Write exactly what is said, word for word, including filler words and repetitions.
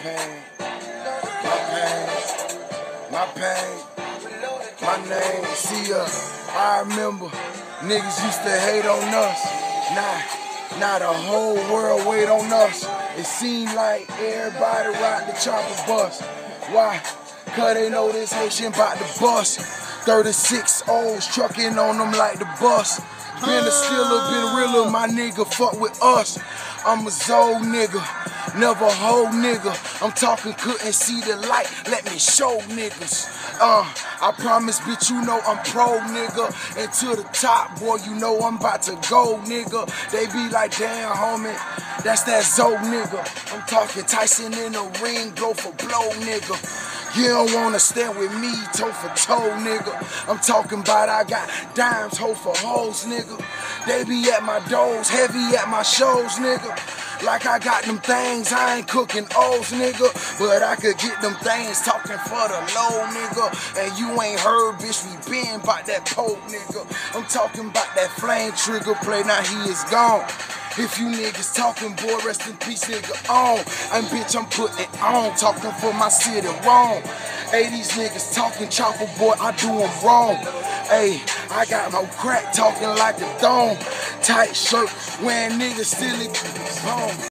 pain, my pain, my pain, my name. See, uh, I remember niggas used to hate on us. Nah, now the whole world wait on us. It seemed like everybody ride the chopper bus. Why? Cause they know this Haitian bout the bus. thirty-six O's trucking on them like the bus. Been a stiller, been realer, my nigga, fuck with us. I'm a Zoe nigga, never a hoe nigga. I'm talking couldn't see the light, let me show niggas. Uh, I promise, bitch, you know I'm pro nigga. And to the top, boy, you know I'm about to go nigga. They be like, damn homie, that's that Zoe nigga. I'm talking Tyson in the ring, blow for blow nigga. You don't wanna stand with me, toe for toe, nigga. I'm talking about I got dimes, hoe for hoes, nigga. They be at my doors, heavy at my shows, nigga. Like I got them things, I ain't cooking O's, nigga. But I could get them things talking for the low, nigga. And you ain't heard, bitch, we been bout that pole, nigga. I'm talking about that flame trigger play, now he is gone. If you niggas talking, boy, rest in peace, nigga, on. And bitch, I'm putting it on, talking for my city wrong. Hey, these niggas talking chopper, boy, I do them wrong. Hey, I got no crack talking like a dome. Tight shirt, wearing niggas still in bone.